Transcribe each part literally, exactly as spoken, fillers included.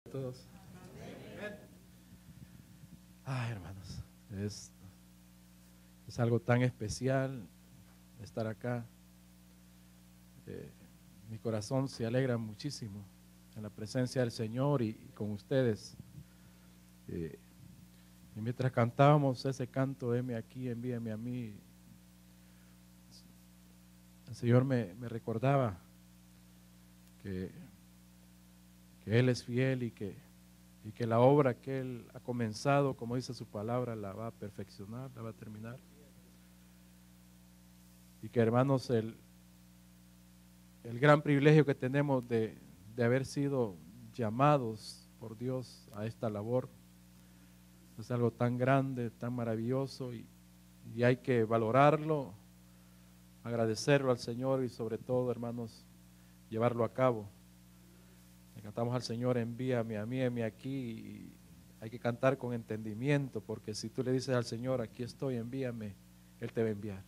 Todos. Ay, hermanos, es, es algo tan especial estar acá. Eh, mi corazón se alegra muchísimo en la presencia del Señor y, y con ustedes. Eh, y mientras cantábamos ese canto, heme aquí, envíame a mí, el Señor me, me recordaba que, que Él es fiel y que y que la obra que Él ha comenzado, como dice su palabra, la va a perfeccionar, la va a terminar. Y que, hermanos, el, el gran privilegio que tenemos de, de haber sido llamados por Dios a esta labor es algo tan grande, tan maravilloso, y, y hay que valorarlo, agradecerlo al Señor y sobre todo, hermanos, llevarlo a cabo. Le cantamos al Señor, envíame a mí, envíame aquí, y hay que cantar con entendimiento, porque si tú le dices al Señor, aquí estoy, envíame, Él te va a enviar.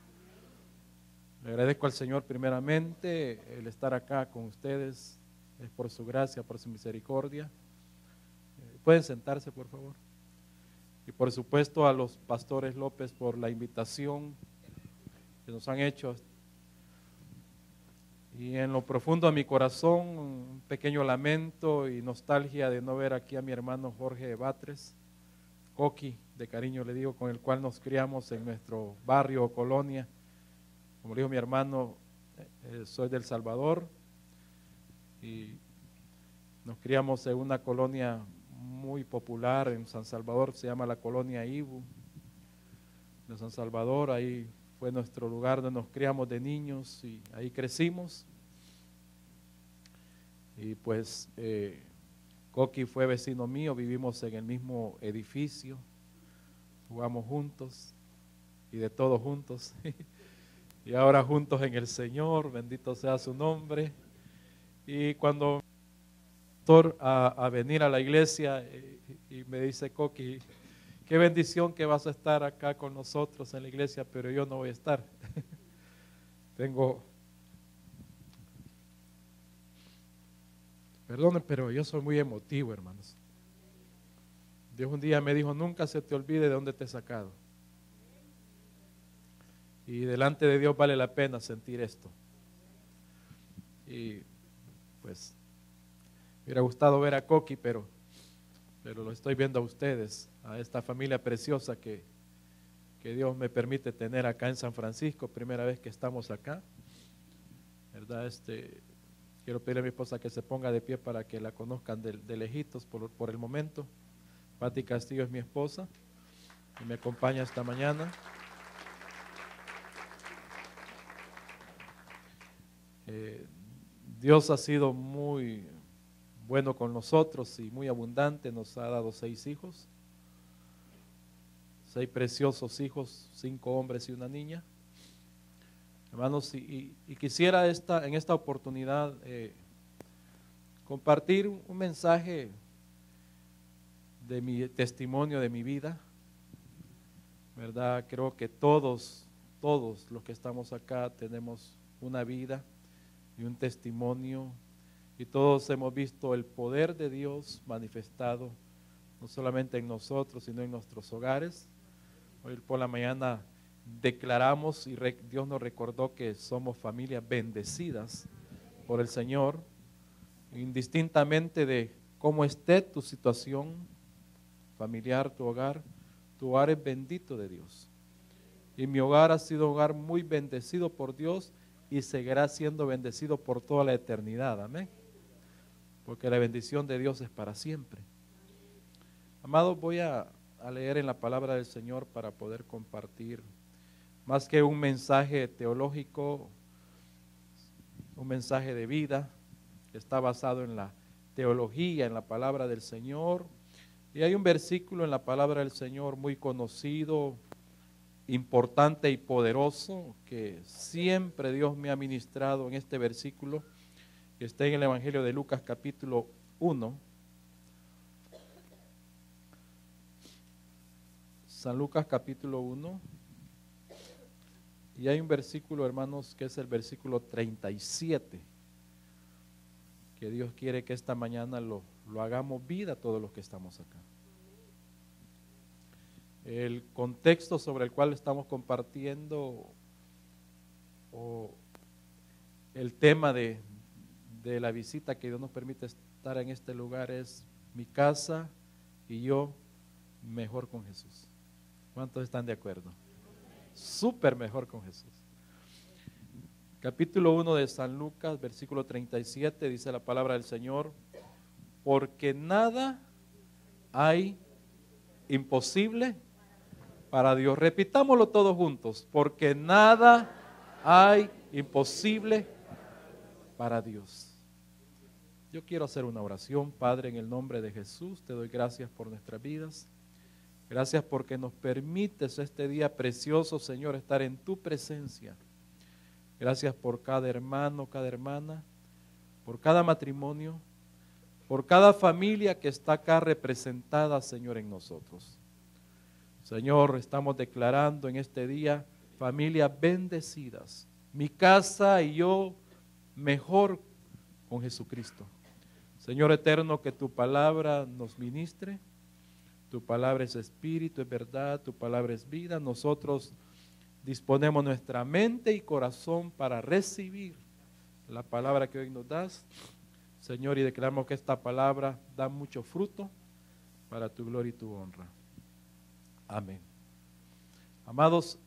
Le agradezco al Señor primeramente el estar acá con ustedes, es por su gracia, por su misericordia. Eh, Pueden sentarse, por favor. Y por supuesto a los pastores López por la invitación que nos han hecho. Y en lo profundo de mi corazón, un pequeño lamento y nostalgia de no ver aquí a mi hermano Jorge Batres, Coqui, de cariño le digo, con el cual nos criamos en nuestro barrio o colonia. Como le dijo mi hermano, eh, soy del Salvador y nos criamos en una colonia muy popular en San Salvador, se llama la colonia Ibu de San Salvador. Ahí fue nuestro lugar donde nos criamos de niños y ahí crecimos. Y pues eh, Coqui fue vecino mío, vivimos en el mismo edificio, jugamos juntos y de todos juntos. Y ahora juntos en el Señor, bendito sea su nombre. Y cuando a, a venir a la iglesia y, y me dice Coqui, qué bendición que vas a estar acá con nosotros en la iglesia, pero yo no voy a estar. Tengo, perdonen, pero yo soy muy emotivo, hermanos. Dios un día me dijo, nunca se te olvide de dónde te he sacado. Y delante de Dios vale la pena sentir esto. Y pues me hubiera gustado ver a Coqui, pero, pero lo estoy viendo a ustedes, a esta familia preciosa que, que Dios me permite tener acá en San Francisco, primera vez que estamos acá. ¿Verdad? Este, quiero pedirle a mi esposa que se ponga de pie para que la conozcan de, de lejitos por, por el momento. Pati Castillo es mi esposa y me acompaña esta mañana. Eh, Dios ha sido muy bueno con nosotros y muy abundante, nos ha dado seis hijos, seis preciosos hijos, cinco hombres y una niña. Hermanos, y, y, y quisiera esta, en esta oportunidad eh, compartir un, un mensaje de mi testimonio, de mi vida, ¿verdad? Creo que todos, todos los que estamos acá tenemos una vida y un testimonio, y todos hemos visto el poder de Dios manifestado, no solamente en nosotros, sino en nuestros hogares. Hoy por la mañana declaramos y re, Dios nos recordó que somos familias bendecidas por el Señor, indistintamente de cómo esté tu situación familiar, tu hogar, tu hogar es bendito de Dios. Y mi hogar ha sido un hogar muy bendecido por Dios y seguirá siendo bendecido por toda la eternidad, amén. Porque la bendición de Dios es para siempre. Amados, voy a, a leer en la palabra del Señor para poder compartir, más que un mensaje teológico, un mensaje de vida que está basado en la teología, en la palabra del Señor. Y hay un versículo en la palabra del Señor muy conocido, importante y poderoso, que siempre Dios me ha ministrado en este versículo, que está en el Evangelio de Lucas capítulo uno. San Lucas capítulo uno. Y hay un versículo, hermanos, que es el versículo treinta y siete. que Dios quiere que esta mañana lo, lo hagamos vida todos los que estamos acá. El contexto sobre el cual estamos compartiendo, o el tema de, de la visita que Dios nos permite estar en este lugar, es mi casa y yo mejor con Jesús. ¿Cuántos están de acuerdo? Súper mejor con Jesús. Capítulo uno de San Lucas, versículo treinta y siete, dice la palabra del Señor: porque nada hay imposible para Dios. Repitámoslo todos juntos: porque nada hay imposible para Dios. Yo quiero hacer una oración. Padre, en el nombre de Jesús, te doy gracias por nuestras vidas. Gracias porque nos permites este día precioso, Señor, estar en tu presencia. Gracias por cada hermano, cada hermana, por cada matrimonio, por cada familia que está acá representada, Señor, en nosotros. Señor, estamos declarando en este día familias bendecidas. Mi casa y yo mejor con Jesucristo. Señor eterno, que tu palabra nos ministre. Tu palabra es espíritu, es verdad, tu palabra es vida. Nosotros disponemos nuestra mente y corazón para recibir la palabra que hoy nos das, Señor, y declaramos que esta palabra da mucho fruto para tu gloria y tu honra. Amén. Amados,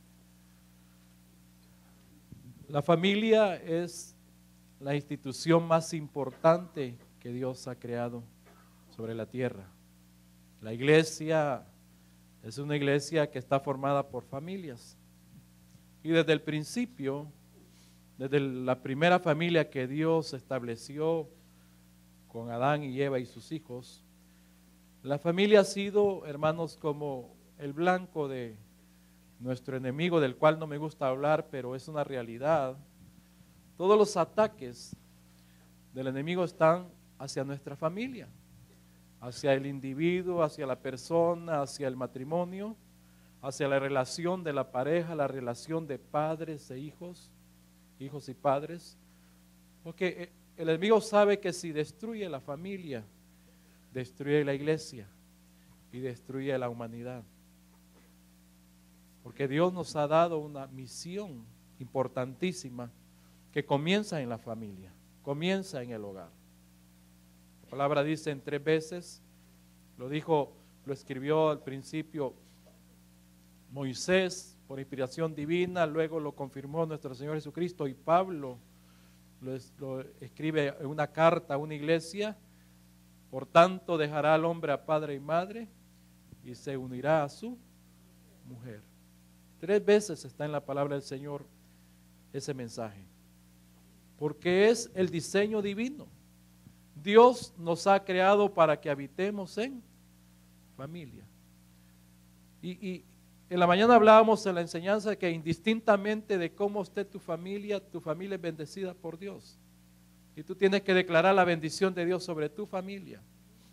la familia es la institución más importante que Dios ha creado sobre la tierra. La iglesia es una iglesia que está formada por familias. Y desde el principio, desde la primera familia que Dios estableció con Adán y Eva y sus hijos, la familia ha sido, hermanos, como el blanco de nuestro enemigo, del cual no me gusta hablar, pero es una realidad. Todos los ataques del enemigo están hacia nuestra familia, hacia el individuo, hacia la persona, hacia el matrimonio, hacia la relación de la pareja, la relación de padres e hijos, hijos y padres, porque el enemigo sabe que si destruye la familia, destruye la iglesia y destruye la humanidad. Porque Dios nos ha dado una misión importantísima que comienza en la familia, comienza en el hogar. La palabra dice en tres veces, lo dijo, lo escribió al principio Moisés por inspiración divina, luego lo confirmó nuestro Señor Jesucristo, y Pablo lo, lo escribe en una carta a una iglesia. Por tanto dejará al hombre a padre y madre y se unirá a su mujer. Tres veces está en la palabra del Señor ese mensaje, porque es el diseño divino. Dios nos ha creado para que habitemos en familia. Y, y en la mañana hablábamos en la enseñanza que indistintamente de cómo esté tu familia, tu familia es bendecida por Dios. Y tú tienes que declarar la bendición de Dios sobre tu familia.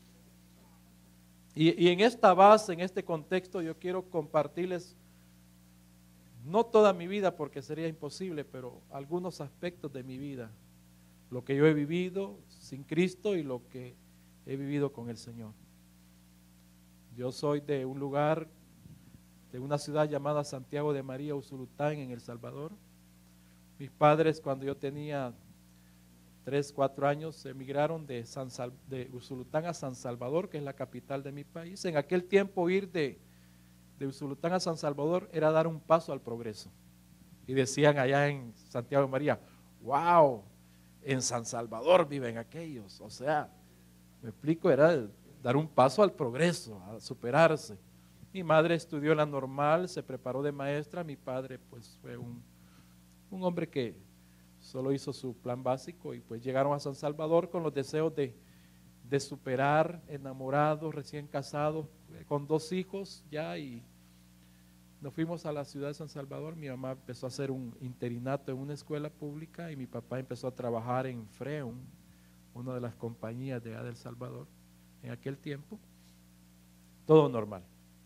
Y, y en esta base, en este contexto, yo quiero compartirles, no toda mi vida porque sería imposible, pero algunos aspectos de mi vida. Lo que yo he vivido sin Cristo y lo que he vivido con el Señor. Yo soy de un lugar, de una ciudad llamada Santiago de María, Usulután, en El Salvador. Mis padres, cuando yo tenía tres, cuatro años, emigraron de, San Sal, de Usulután a San Salvador, que es la capital de mi país. En aquel tiempo ir de, de Usulután a San Salvador era dar un paso al progreso. Y decían allá en Santiago de María, wow, en San Salvador viven aquellos. O sea, me explico, era dar un paso al progreso, a superarse. Mi madre estudió en la normal, se preparó de maestra. Mi padre pues fue un, un hombre que solo hizo su plan básico y pues llegaron a San Salvador con los deseos de, de superar, enamorados, recién casados, con dos hijos ya, y nos fuimos a la ciudad de San Salvador. Mi mamá empezó a hacer un interinato en una escuela pública y mi papá empezó a trabajar en Freon, una de las compañías de allá de El Salvador en aquel tiempo. Todo normal.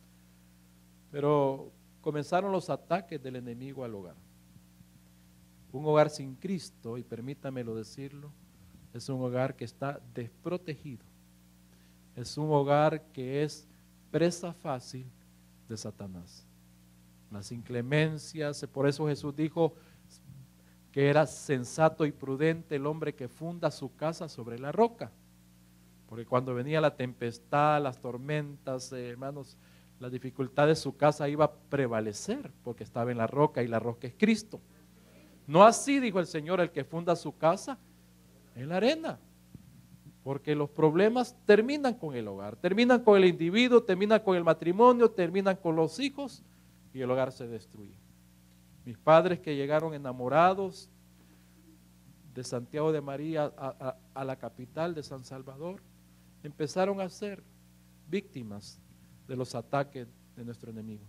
Pero comenzaron los ataques del enemigo al hogar. Un hogar sin Cristo, y permítamelo decirlo, es un hogar que está desprotegido. Es un hogar que es presa fácil de Satanás. Las inclemencias, por eso Jesús dijo que era sensato y prudente el hombre que funda su casa sobre la roca. Porque cuando venía la tempestad, las tormentas, eh, hermanos, las dificultades, su casa iba a prevalecer porque estaba en la roca y la roca es Cristo. No así, dijo el Señor, el que funda su casa en la arena. Porque los problemas terminan con el hogar, terminan con el individuo, terminan con el matrimonio, terminan con los hijos y el hogar se destruye. Mis padres que llegaron enamorados de Santiago de María a, a, a la capital de San Salvador, empezaron a ser víctimas de los ataques de nuestro enemigo.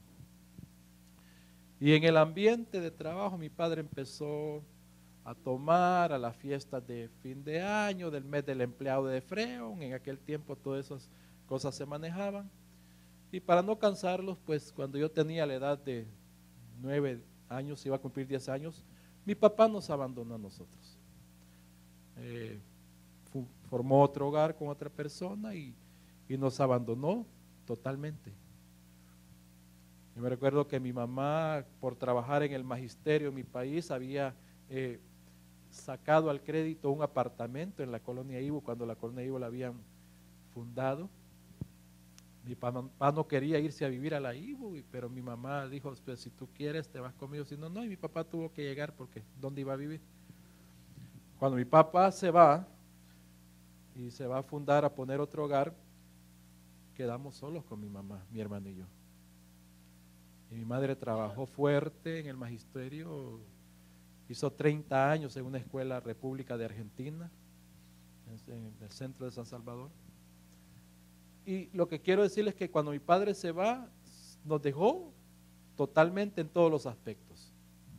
Y en el ambiente de trabajo mi padre empezó a tomar, a las fiestas de fin de año, del mes del empleado de Freon. En aquel tiempo todas esas cosas se manejaban. Y para no cansarlos, pues cuando yo tenía la edad de nueve años, iba a cumplir diez años, mi papá nos abandonó a nosotros. Eh, formó otro hogar con otra persona y, y nos abandonó totalmente. Yo me recuerdo que mi mamá, por trabajar en el magisterio en mi país, había eh, sacado al crédito un apartamento en la colonia Ivo, cuando la colonia Ivo la habían fundado. Mi papá no quería irse a vivir a la Ivo, pero mi mamá dijo, pues, si tú quieres te vas conmigo, si no, no, y mi papá tuvo que llegar porque ¿dónde iba a vivir? Cuando mi papá se va y se va a fundar, a poner otro hogar, quedamos solos con mi mamá, mi hermano y yo. Y mi madre trabajó fuerte en el magisterio, hizo treinta años en una escuela República de Argentina, en el centro de San Salvador. Y lo que quiero decirles es que cuando mi padre se va, nos dejó totalmente en todos los aspectos.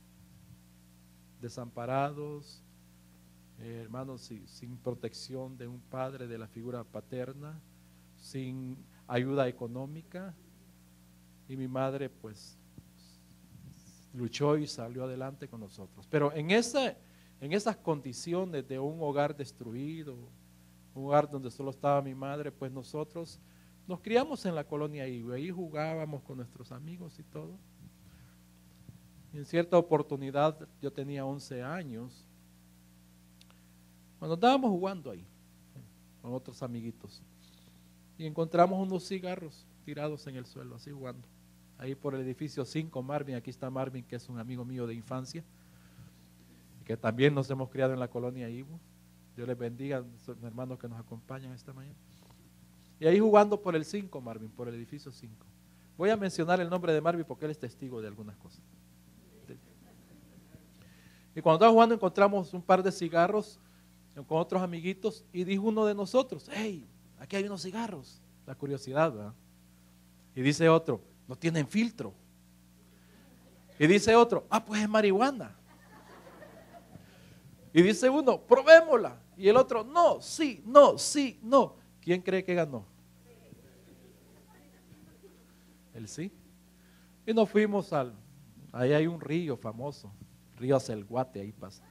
Desamparados, eh, hermanos, sin, sin protección de un padre, de la figura paterna, sin ayuda económica. Y mi madre pues luchó y salió adelante con nosotros. Pero en, esa, en esas condiciones de un hogar destruido, un hogar donde solo estaba mi madre, pues nosotros nos criamos en la colonia Ivo, ahí jugábamos con nuestros amigos y todo. Y en cierta oportunidad, yo tenía once años, cuando estábamos jugando ahí, con otros amiguitos, y encontramos unos cigarros tirados en el suelo, así jugando. Ahí por el edificio cinco, Marvin, aquí está Marvin, que es un amigo mío de infancia, que también nos hemos criado en la colonia Ivo. Dios les bendiga a los hermanos que nos acompañan esta mañana. Y ahí jugando por el cinco, Marvin, por el edificio cinco. Voy a mencionar el nombre de Marvin porque él es testigo de algunas cosas. Y cuando estaba jugando encontramos un par de cigarros con otros amiguitos y dijo uno de nosotros, hey, aquí hay unos cigarros. La curiosidad, ¿verdad? Y dice otro, no tienen filtro. Y dice otro, ah, pues es marihuana. Y dice uno, probémosla. Y el otro, no, sí, no, sí, no. ¿Quién cree que ganó? El sí. Y nos fuimos al, ahí hay un río famoso, río Acelguate, ahí pasa.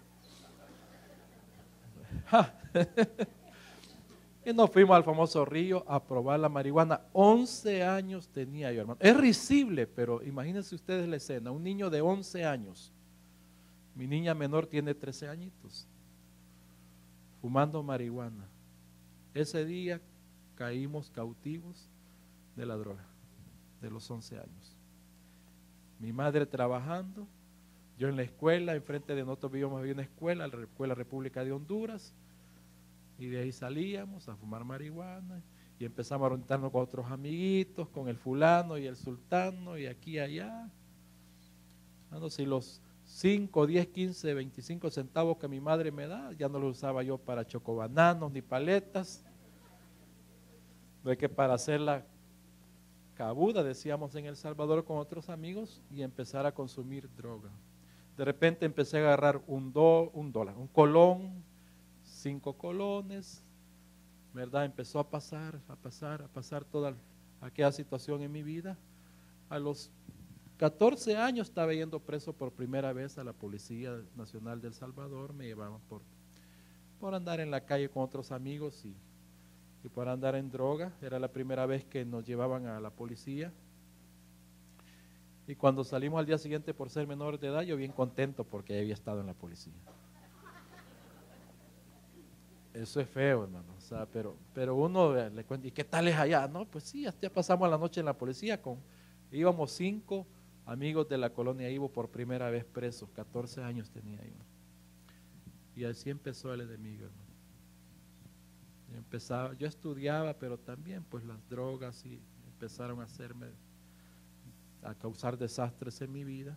Y nos fuimos al famoso río a probar la marihuana. once años tenía yo, hermano. Es risible, pero imagínense ustedes la escena. Un niño de once años. Mi niña menor tiene trece añitos. Fumando marihuana. Ese día caímos cautivos de la droga, de los once años. Mi madre trabajando, yo en la escuela, enfrente de nosotros vivíamos, había una escuela, la Escuela República de Honduras. Y de ahí salíamos a fumar marihuana y empezamos a juntarnos con otros amiguitos, con el fulano y el sultano y aquí y allá. No, si los cinco, diez, quince, veinticinco centavos que mi madre me da, ya no los usaba yo para chocobananos ni paletas. No es que para hacer la cabuda, decíamos en El Salvador con otros amigos y empezar a consumir droga. De repente empecé a agarrar un, do, un dólar, un colón, cinco colones, ¿verdad? Empezó a pasar, a pasar, a pasar toda aquella situación en mi vida. A los catorce años estaba yendo preso por primera vez a la Policía Nacional de El Salvador, me llevaban por, por andar en la calle con otros amigos y, y por andar en droga. Era la primera vez que nos llevaban a la policía. Y cuando salimos al día siguiente por ser menores de edad, yo bien contento porque había estado en la policía. Eso es feo, hermano. O sea, pero, pero uno le cuenta, ¿y qué tal es allá? No, pues sí, ya pasamos la noche en la policía. Con, íbamos cinco amigos de la colonia Ivo por primera vez presos. catorce años tenía yo. Y así empezó el enemigo, hermano. Y empezaba, yo estudiaba, pero también pues las drogas y empezaron a hacerme, a causar desastres en mi vida.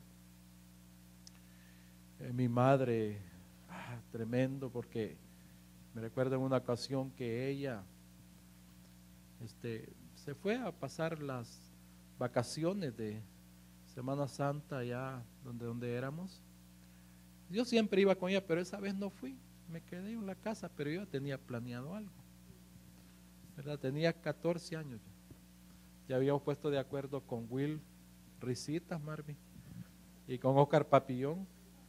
Eh, mi madre, ah, tremendo, porque me recuerdo en una ocasión que ella este, se fue a pasar las vacaciones de Semana Santa allá donde, donde éramos. Yo siempre iba con ella, pero esa vez no fui. Me quedé en la casa, pero yo tenía planeado algo. ¿Verdad? Tenía catorce años. Ya habíamos puesto de acuerdo con Will Risitas, Marvin, y con Oscar Papillón,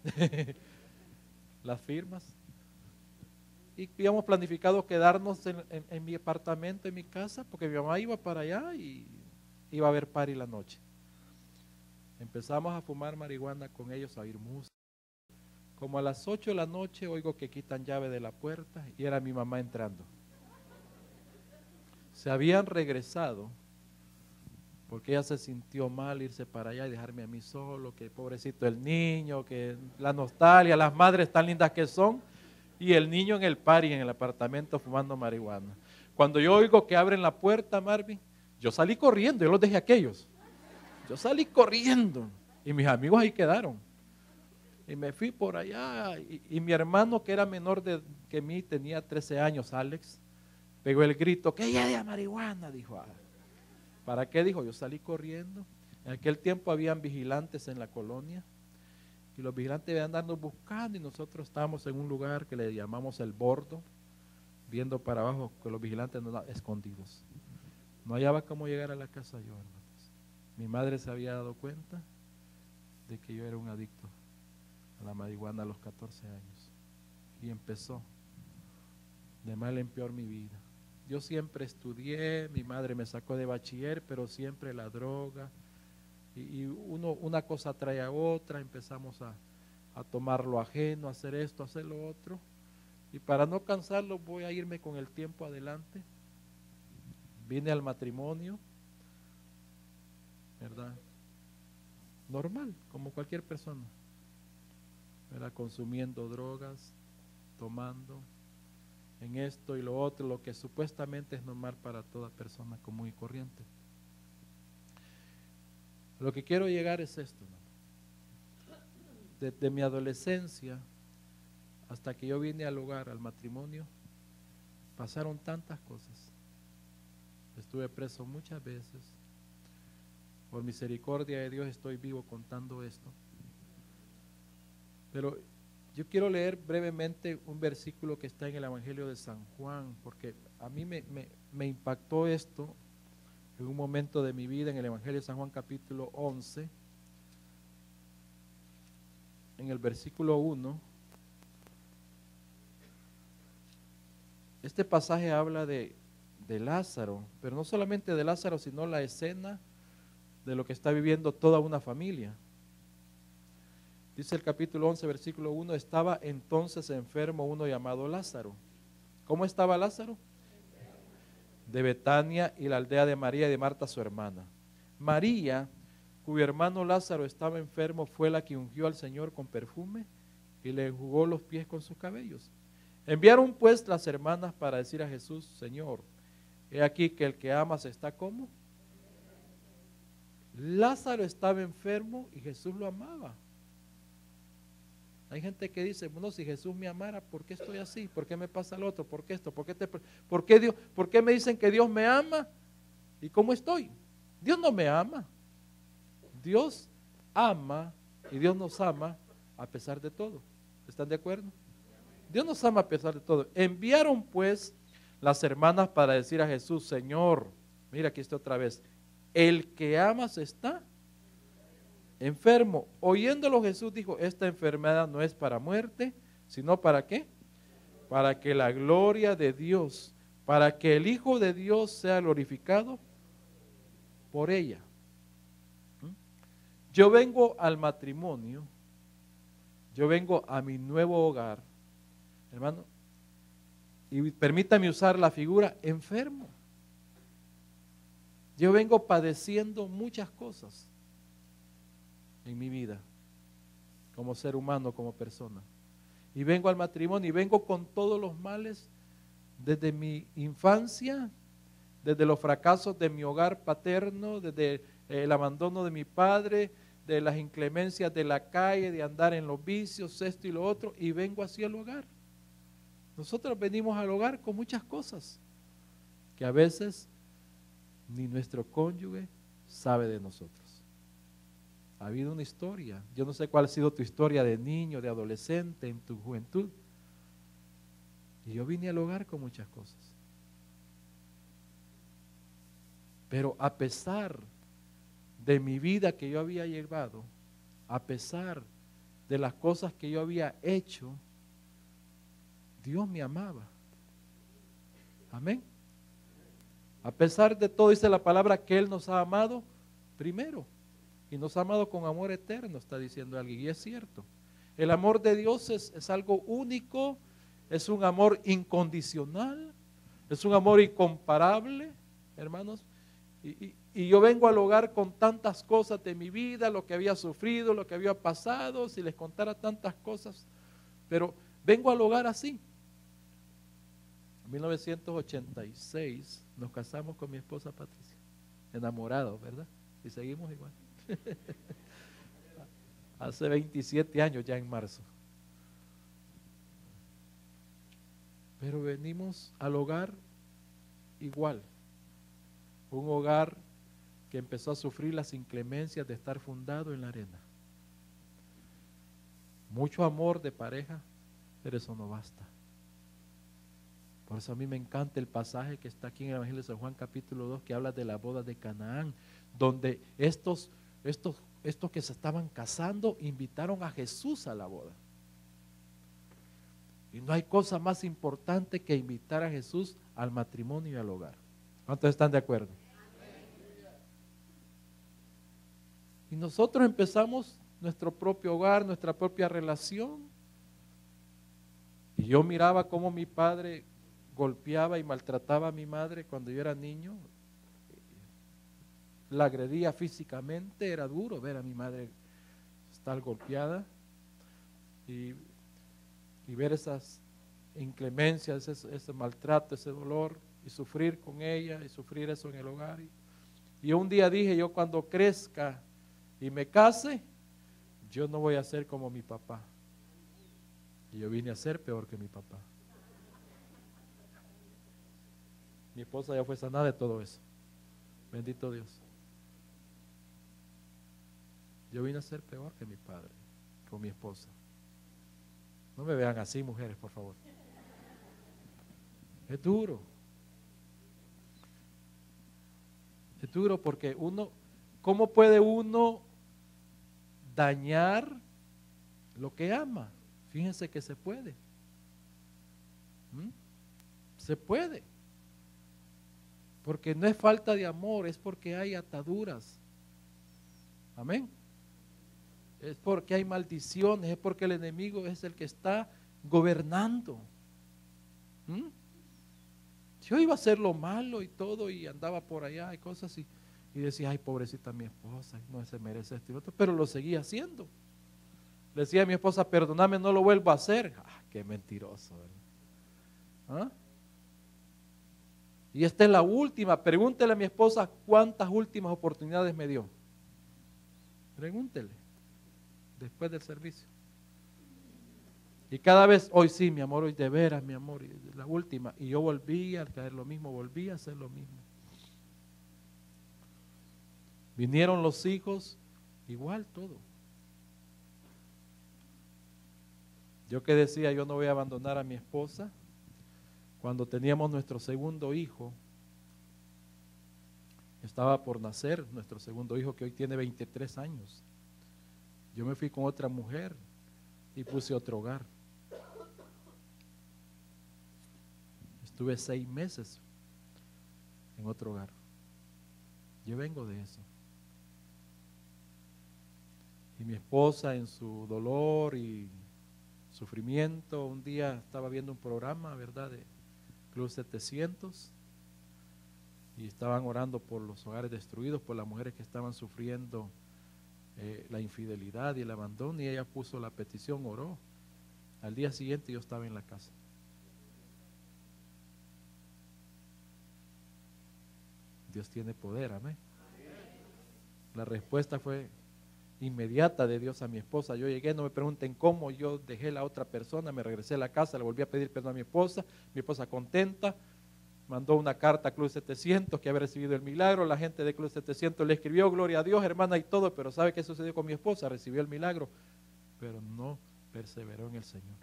las firmas. Y habíamos planificado quedarnos en, en, en mi apartamento, en mi casa, porque mi mamá iba para allá y iba a ver party la noche. Empezamos a fumar marihuana con ellos, a oír música. Como a las ocho de la noche oigo que quitan llave de la puerta y era mi mamá entrando. Se habían regresado porque ella se sintió mal irse para allá y dejarme a mí solo, que pobrecito el niño, que la nostalgia, las madres tan lindas que son, y el niño en el party, en el apartamento fumando marihuana. Cuando yo oigo que abren la puerta, Marvin, yo salí corriendo, yo los dejé a aquellos. Yo salí corriendo y mis amigos ahí quedaron. Y me fui por allá y, y mi hermano que era menor de, que mí, tenía trece años, Alex, pegó el grito, que ella de marihuana, dijo. Ah, ¿para qué? Dijo, yo salí corriendo. En aquel tiempo habían vigilantes en la colonia y los vigilantes iban andando buscando y nosotros estábamos en un lugar que le llamamos el bordo, viendo para abajo con los vigilantes no, escondidos. No hallaba cómo llegar a la casa yo, hermanos. Mi madre se había dado cuenta de que yo era un adicto a la marihuana a los catorce años y empezó de mal en peor mi vida. Yo siempre estudié, mi madre me sacó de bachiller, pero siempre la droga y, y uno, una cosa trae a otra, empezamos a, a tomar lo ajeno, a hacer esto, a hacer lo otro, y para no cansarlo voy a irme con el tiempo adelante. Vine al matrimonio, ¿verdad? Normal, como cualquier persona. Era consumiendo drogas, tomando, en esto y lo otro, lo que supuestamente es normal para toda persona común y corriente. Lo que quiero llegar es esto, ¿no? Desde mi adolescencia hasta que yo vine al hogar, al matrimonio, pasaron tantas cosas. Estuve preso muchas veces. Por misericordia de Dios estoy vivo contando esto. Pero yo quiero leer brevemente un versículo que está en el Evangelio de San Juan, porque a mí me, me, me impactó esto en un momento de mi vida, en el Evangelio de San Juan capítulo once, en el versículo uno. Este pasaje habla de, de Lázaro, pero no solamente de Lázaro, sino la escena de lo que está viviendo toda una familia. Dice el capítulo once, versículo uno, estaba entonces enfermo uno llamado Lázaro. ¿Cómo estaba Lázaro? De Betania y la aldea de María y de Marta su hermana. María, cuyo hermano Lázaro estaba enfermo, fue la que ungió al Señor con perfume y le enjugó los pies con sus cabellos. Enviaron pues las hermanas para decir a Jesús, Señor, he aquí que el que amas está como. Lázaro estaba enfermo y Jesús lo amaba. Hay gente que dice, bueno, si Jesús me amara, ¿por qué estoy así? ¿Por qué me pasa lo otro? ¿Por qué esto? ¿Por qué, te, por qué Dios, ¿por qué me dicen que Dios me ama? ¿Y cómo estoy? Dios no me ama. Dios ama y Dios nos ama a pesar de todo. ¿Están de acuerdo? Dios nos ama a pesar de todo. Enviaron pues las hermanas para decir a Jesús, Señor, mira aquí está otra vez, el que amas está enfermo. Oyéndolo Jesús dijo, esta enfermedad no es para muerte, sino para ¿qué? para que la gloria de Dios, para que el Hijo de Dios sea glorificado por ella. ¿Mm? Yo vengo al matrimonio, yo vengo a mi nuevo hogar, hermano, y permítame usar la figura enfermo. Yo vengo padeciendo muchas cosas en mi vida, como ser humano, como persona. Y vengo al matrimonio y vengo con todos los males desde mi infancia, desde los fracasos de mi hogar paterno, desde el abandono de mi padre, de las inclemencias de la calle, de andar en los vicios, esto y lo otro, y vengo así al hogar. Nosotros venimos al hogar con muchas cosas que a veces ni nuestro cónyuge sabe de nosotros. Ha habido una historia. Yo no sé cuál ha sido tu historia de niño, de adolescente, en tu juventud. Y yo vine al hogar con muchas cosas. Pero a pesar de mi vida que yo había llevado, a pesar de las cosas que yo había hecho, Dios me amaba. Amén. A pesar de todo, dice la palabra que Él nos ha amado primero. Y nos ha amado con amor eterno, está diciendo alguien. Y es cierto. El amor de Dios es, es algo único, es un amor incondicional, es un amor incomparable, hermanos. Y, y, y yo vengo al hogar con tantas cosas de mi vida, lo que había sufrido, lo que había pasado, si les contara tantas cosas. Pero vengo al hogar así. En mil novecientos ochenta y seis nos casamos con mi esposa Patricia, enamorados, ¿verdad? Y seguimos igual. Hace veintisiete años ya en marzo. Pero venimos al hogar igual. Un hogar que empezó a sufrir las inclemencias de estar fundado en la arena. Mucho amor de pareja, pero eso no basta. Por eso a mí me encanta el pasaje que está aquí en el Evangelio de San Juan capítulo dos, que habla de la boda de Canaán, donde estos, estos, estos que se estaban casando invitaron a Jesús a la boda. Y no hay cosa más importante que invitar a Jesús al matrimonio y al hogar. ¿Cuántos están de acuerdo? Y nosotros empezamos nuestro propio hogar, nuestra propia relación. Y yo miraba cómo mi padre golpeaba y maltrataba a mi madre cuando yo era niño. La agredía físicamente, era duro ver a mi madre estar golpeada y, y ver esas inclemencias, ese, ese maltrato, ese dolor, y sufrir con ella y sufrir eso en el hogar. Y, y un día dije, yo cuando crezca y me case, yo no voy a ser como mi papá. Y yo vine a ser peor que mi papá. Mi esposa ya fue sanada de todo eso. Bendito Dios. Yo vine a ser peor que mi padre, con mi esposa. No me vean así, mujeres, por favor. Es duro. Es duro porque uno, ¿cómo puede uno dañar lo que ama? Fíjense que se puede. ¿Mm? Se puede. Porque no es falta de amor, es porque hay ataduras. Amén. Es porque hay maldiciones, es porque el enemigo es el que está gobernando. ¿Mm? Yo iba a hacer lo malo y todo y andaba por allá y cosas así. Y decía, ay, pobrecita mi esposa, no se merece esto y otro, pero lo seguía haciendo. Le decía a mi esposa, perdóname, no lo vuelvo a hacer. Ah, qué mentiroso, ¿verdad? ¿Ah? Y esta es la última. Pregúntele a mi esposa cuántas últimas oportunidades me dio. Pregúntele después del servicio. Y cada vez, hoy sí, mi amor, hoy de veras, mi amor, y la última. Y yo volví a caer lo mismo, volví a hacer lo mismo. Vinieron los hijos, igual todo. Yo que decía, yo no voy a abandonar a mi esposa. Cuando teníamos nuestro segundo hijo, estaba por nacer nuestro segundo hijo, que hoy tiene veintitrés años. Yo me fui con otra mujer y puse otro hogar. Estuve seis meses en otro hogar. Yo vengo de eso. Y mi esposa, en su dolor y sufrimiento, un día estaba viendo un programa, ¿verdad?, de Club setecientos, y estaban orando por los hogares destruidos, por las mujeres que estaban sufriendo eh, la infidelidad y el abandono, y ella puso la petición, oró. Al día siguiente yo estaba en la casa. Dios tiene poder, amén. La respuesta fue inmediata de Dios a mi esposa. Yo llegué, no me pregunten cómo, yo dejé a la otra persona, me regresé a la casa, le volví a pedir perdón a mi esposa, mi esposa contenta, mandó una carta a Club setecientos que había recibido el milagro, la gente de Club setecientos le escribió, gloria a Dios, hermana, y todo, pero ¿sabe qué sucedió con mi esposa? Recibió el milagro, pero no perseveró en el Señor.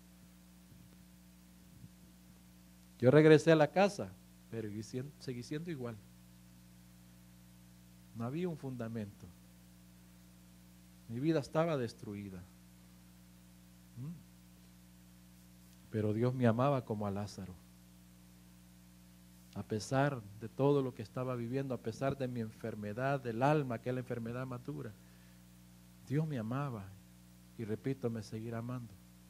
Yo regresé a la casa, pero seguí siendo igual. No había un fundamento. Mi vida estaba destruida. ¿Mm? Pero Dios me amaba como a Lázaro. A pesar de todo lo que estaba viviendo, a pesar de mi enfermedad del alma, que es la enfermedad más dura, Dios me amaba y, repito, me seguirá amando.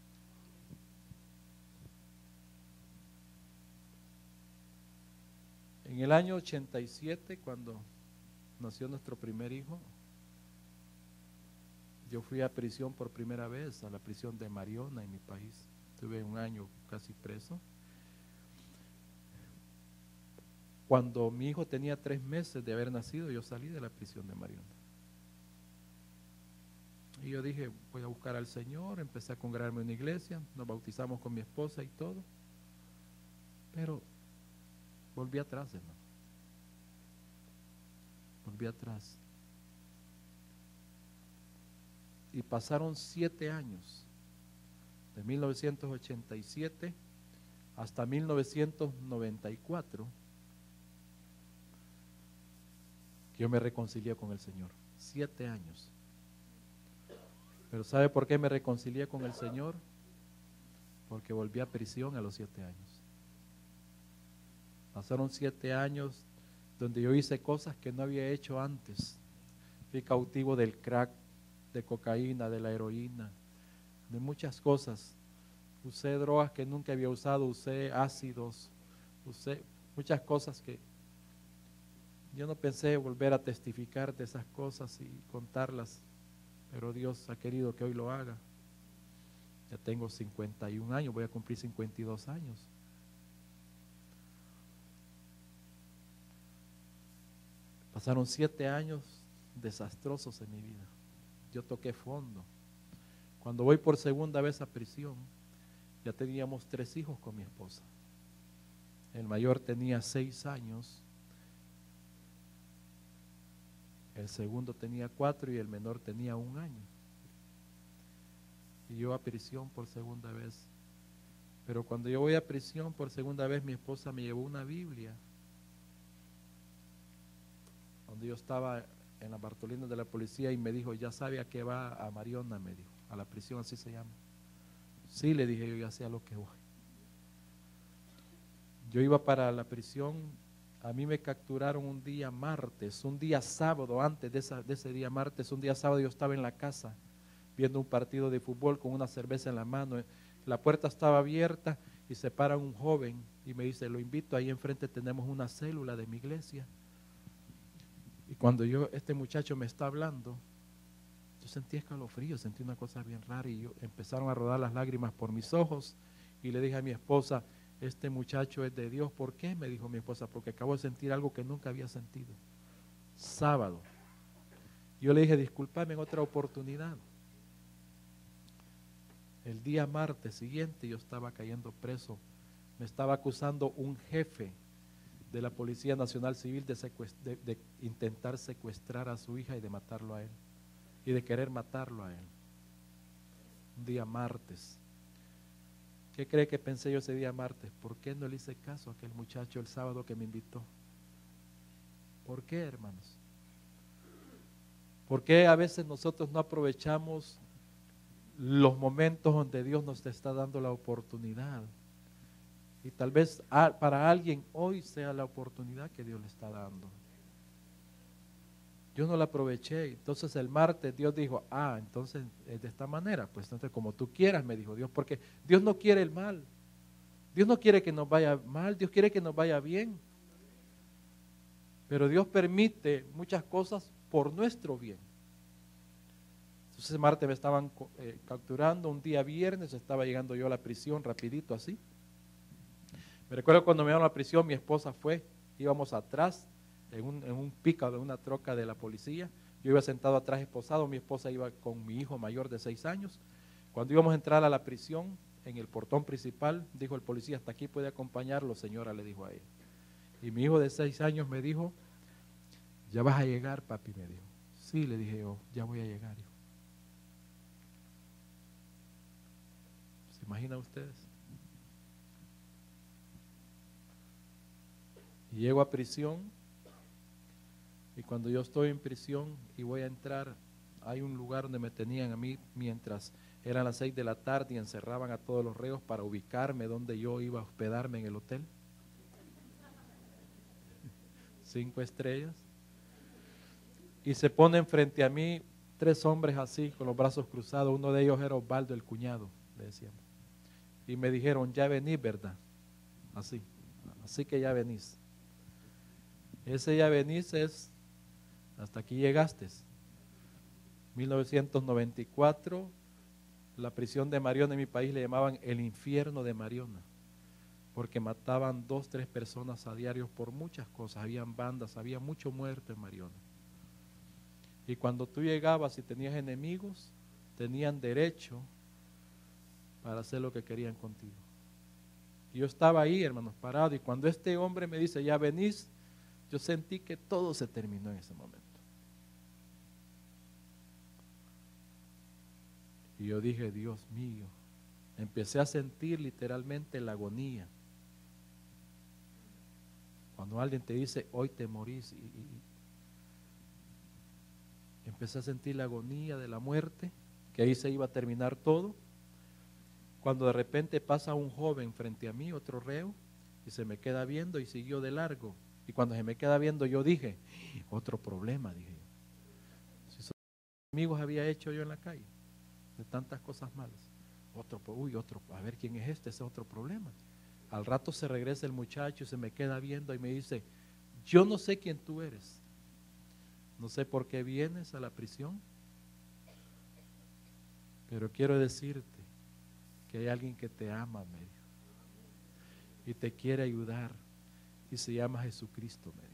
En el año ochenta y siete, cuando nació nuestro primer hijo, yo fui a prisión por primera vez, a la prisión de Mariona en mi país. Estuve un año casi preso. Cuando mi hijo tenía tres meses de haber nacido, yo salí de la prisión de Mariona. Y yo dije, voy a buscar al Señor, empecé a congregarme en una iglesia, nos bautizamos con mi esposa y todo. Pero volví atrás, hermano. Volví atrás. Y pasaron siete años, de mil novecientos ochenta y siete hasta mil novecientos noventa y cuatro, que yo me reconcilié con el Señor. Siete años. Pero ¿sabe por qué me reconcilié con el Señor? Porque volví a prisión a los siete años. Pasaron siete años donde yo hice cosas que no había hecho antes. Fui cautivo del crack, de cocaína, de la heroína, de muchas cosas. Usé drogas que nunca había usado, usé ácidos, usé muchas cosas que yo no pensé volver a testificar de esas cosas y contarlas, pero Dios ha querido que hoy lo haga. Ya tengo cincuenta y un años, voy a cumplir cincuenta y dos años. Pasaron siete años desastrosos en mi vida. Yo toqué fondo. Cuando voy por segunda vez a prisión, ya teníamos tres hijos con mi esposa. El mayor tenía seis años, el segundo tenía cuatro y el menor tenía un año. Y yo a prisión por segunda vez. Pero cuando yo voy a prisión por segunda vez, mi esposa me llevó una Biblia, donde yo estaba en la Bartolina de la policía, y me dijo, ya sabe a qué va a Mariona, me dijo, a la prisión, así se llama. Sí, le dije yo, ya sé a lo que voy. Yo iba para la prisión, a mí me capturaron un día martes, un día sábado, antes de, esa, de ese día martes, un día sábado yo estaba en la casa viendo un partido de fútbol con una cerveza en la mano. La puerta estaba abierta y se para un joven y me dice, lo invito, ahí enfrente tenemos una célula de mi iglesia. Y cuando yo, este muchacho me está hablando, yo sentí escalofrío, sentí una cosa bien rara, y yo, empezaron a rodar las lágrimas por mis ojos, y le dije a mi esposa, este muchacho es de Dios. ¿Por qué? Me dijo mi esposa, porque acabo de sentir algo que nunca había sentido. Sábado. Yo le dije, discúlpame, en otra oportunidad. El día martes siguiente yo estaba cayendo preso. Me estaba acusando un jefe de la Policía Nacional Civil de, de, de intentar secuestrar a su hija y de matarlo a él. Y de querer matarlo a él. Un día martes. ¿Qué cree que pensé yo ese día martes? ¿Por qué no le hice caso a aquel muchacho el sábado que me invitó? ¿Por qué, hermanos? ¿Por qué a veces nosotros no aprovechamos los momentos donde Dios nos está dando la oportunidad? Y tal vez a, para alguien hoy sea la oportunidad que Dios le está dando. Yo no la aproveché. Entonces el martes Dios dijo, ah, entonces es de esta manera. Pues entonces como tú quieras, me dijo Dios, porque Dios no quiere el mal. Dios no quiere que nos vaya mal, Dios quiere que nos vaya bien. Pero Dios permite muchas cosas por nuestro bien. Entonces el martes me estaban eh, capturando, un día viernes estaba llegando yo a la prisión rapidito así. Me recuerdo cuando me llevaron a la prisión, mi esposa fue, íbamos atrás en un, en un pick-up de una troca de la policía. Yo iba sentado atrás esposado, mi esposa iba con mi hijo mayor de seis años. Cuando íbamos a entrar a la prisión, en el portón principal, dijo el policía, hasta aquí puede acompañarlo, señora, le dijo a él. Y mi hijo de seis años me dijo, ya vas a llegar, papi, me dijo. Sí, le dije yo, ya voy a llegar, hijo. ¿Se imaginan ustedes? Y llego a prisión, y cuando yo estoy en prisión y voy a entrar, hay un lugar donde me tenían a mí mientras eran las seis de la tarde y encerraban a todos los reos para ubicarme donde yo iba a hospedarme en el hotel. Cinco estrellas. Y se ponen frente a mí tres hombres así, con los brazos cruzados. Uno de ellos era Osvaldo, el cuñado, le decíamos. Y me dijeron, ya venís, ¿verdad? Así, así que ya venís. Ese ya venís es, hasta aquí llegaste. mil novecientos noventa y cuatro, la prisión de Mariona en mi país le llamaban el infierno de Mariona, porque mataban dos, tres personas a diario por muchas cosas, habían bandas, había mucho muerto en Mariona. Y cuando tú llegabas y tenías enemigos, tenían derecho para hacer lo que querían contigo. Y yo estaba ahí, hermanos, parado, y cuando este hombre me dice, ya venís, yo sentí que todo se terminó en ese momento. Y yo dije, Dios mío, empecé a sentir literalmente la agonía. Cuando alguien te dice, hoy te morís, y, y empecé a sentir la agonía de la muerte, que ahí se iba a terminar todo. Cuando de repente pasa un joven frente a mí, otro reo, y se me queda viendo y siguió de largo. Y cuando se me queda viendo yo dije, otro problema, dije yo. Si esos amigos había hecho yo en la calle, de tantas cosas malas. Otro, uy, otro, a ver quién es este, ese es otro problema. Al rato se regresa el muchacho y se me queda viendo y me dice, yo no sé quién tú eres. No sé por qué vienes a la prisión, pero quiero decirte que hay alguien que te ama, me dijo, y te quiere ayudar, y se llama Jesucristo, me dijo.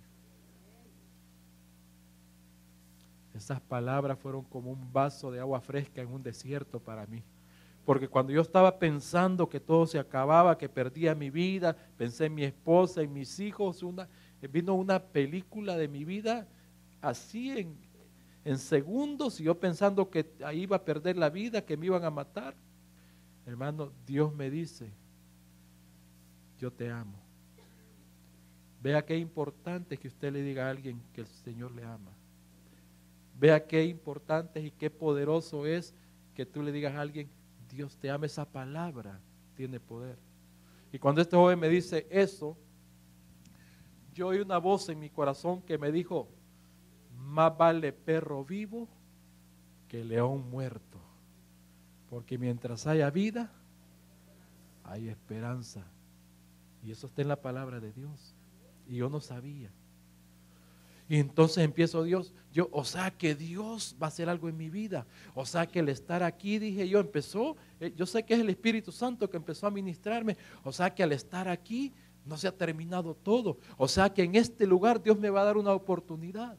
Esas palabras fueron como un vaso de agua fresca en un desierto para mí. Porque cuando yo estaba pensando que todo se acababa, que perdía mi vida, pensé en mi esposa, en mis hijos, una, vino una película de mi vida así en, en segundos, y yo pensando que ahí iba a perder la vida, que me iban a matar. Hermano, Dios me dice, yo te amo. Vea qué importante es que usted le diga a alguien que el Señor le ama. Vea qué importante y qué poderoso es que tú le digas a alguien, Dios te ama. Esa palabra tiene poder. Y cuando este joven me dice eso, yo oí una voz en mi corazón que me dijo, más vale perro vivo que león muerto, porque mientras haya vida, hay esperanza. Y eso está en la palabra de Dios. Y yo no sabía. Y entonces empiezo Dios, yo, o sea que Dios va a hacer algo en mi vida, o sea que el estar aquí, dije yo, empezó, eh, yo sé que es el Espíritu Santo que empezó a ministrarme, o sea que al estar aquí no se ha terminado todo, o sea que en este lugar Dios me va a dar una oportunidad.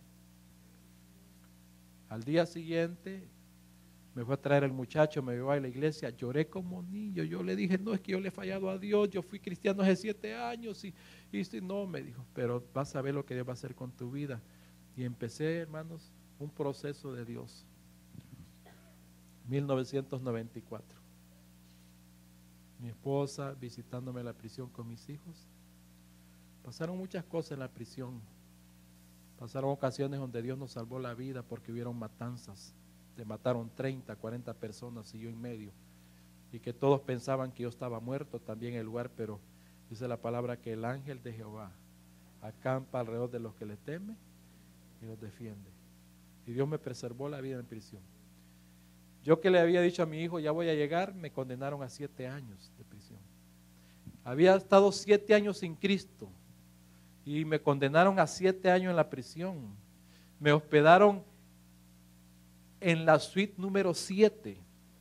Al día siguiente me fue a traer el muchacho, me llevó a la iglesia, lloré como niño, yo le dije, no, es que yo le he fallado a Dios, yo fui cristiano hace siete años y, y no, me dijo, pero vas a ver lo que Dios va a hacer con tu vida. Y empecé, hermanos, un proceso de Dios. mil novecientos noventa y cuatro. Mi esposa visitándome en la prisión con mis hijos. Pasaron muchas cosas en la prisión. Pasaron ocasiones donde Dios nos salvó la vida porque hubieron matanzas. Se mataron treinta, cuarenta personas y yo en medio. Y que todos pensaban que yo estaba muerto también en el lugar, pero Dice la palabra que el ángel de Jehová acampa alrededor de los que le temen y los defiende. Y Dios me preservó la vida en prisión. Yo que le había dicho a mi hijo, ya voy a llegar, me condenaron a siete años de prisión. Había estado siete años sin Cristo y me condenaron a siete años en la prisión. Me hospedaron en la suite número siete,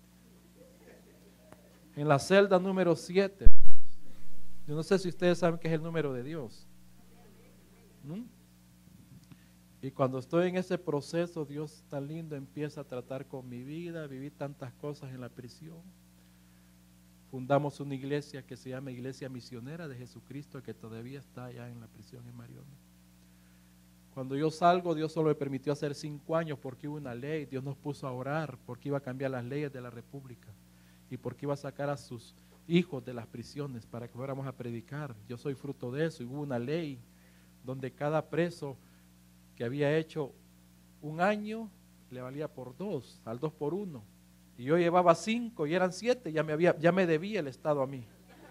en la celda número siete. Yo no sé si ustedes saben qué es el número de Dios. ¿Mm? Y cuando estoy en ese proceso, Dios tan lindo empieza a tratar con mi vida, viví tantas cosas en la prisión. Fundamos una iglesia que se llama Iglesia Misionera de Jesucristo, que todavía está allá en la prisión en Mariona. Cuando yo salgo, Dios solo me permitió hacer cinco años porque hubo una ley. Dios nos puso a orar porque iba a cambiar las leyes de la República y porque iba a sacar a sus hijos de las prisiones para que fuéramos a predicar. Yo soy fruto de eso y hubo una ley donde cada preso que había hecho un año le valía por dos, al dos por uno. Y yo llevaba cinco y eran siete, ya me, había, ya me debía el Estado a mí.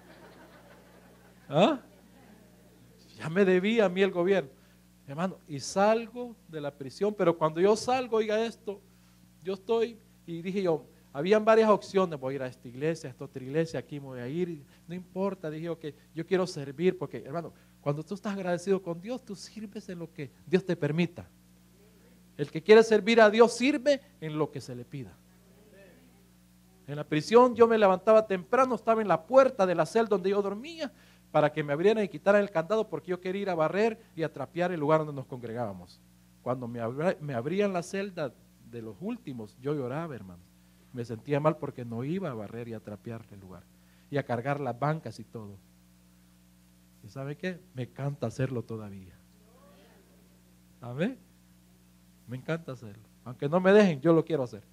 ¿Ah? Ya me debía a mí el gobierno. Hermano, y salgo de la prisión, pero cuando yo salgo, oiga esto, yo estoy, y dije yo, habían varias opciones, voy a ir a esta iglesia, a esta otra iglesia, aquí me voy a ir, no importa, dije yo que yo quiero servir, porque hermano, cuando tú estás agradecido con Dios, tú sirves en lo que Dios te permita. El que quiere servir a Dios sirve en lo que se le pida. En la prisión yo me levantaba temprano, estaba en la puerta de la celda donde yo dormía, para que me abrieran y quitaran el candado, porque yo quería ir a barrer y a trapear el lugar donde nos congregábamos. Cuando me, abr me abrían la celda de los últimos, yo lloraba, hermano. Me sentía mal porque no iba a barrer y a trapear el lugar, y a cargar las bancas y todo. ¿Y sabe qué? Me encanta hacerlo todavía. ¿Amén? Me encanta hacerlo. Aunque no me dejen, yo lo quiero hacer.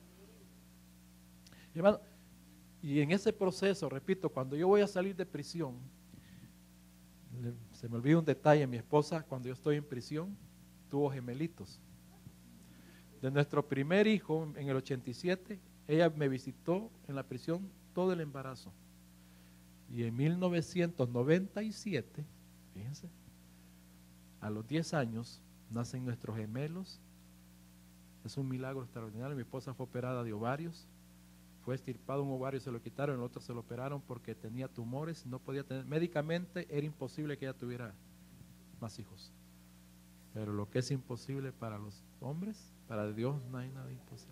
Y, hermano, y en ese proceso, repito, cuando yo voy a salir de prisión, se me olvida un detalle, mi esposa cuando yo estoy en prisión tuvo gemelitos. De nuestro primer hijo en el ochenta y siete, ella me visitó en la prisión todo el embarazo. Y en mil novecientos noventa y siete, fíjense, a los diez años nacen nuestros gemelos. Es un milagro extraordinario. Mi esposa fue operada de ovarios. Fue extirpado un ovario, se lo quitaron, el otro se lo operaron porque tenía tumores, no podía tener, médicamente era imposible que ella tuviera más hijos. Pero lo que es imposible para los hombres, para Dios no hay nada imposible.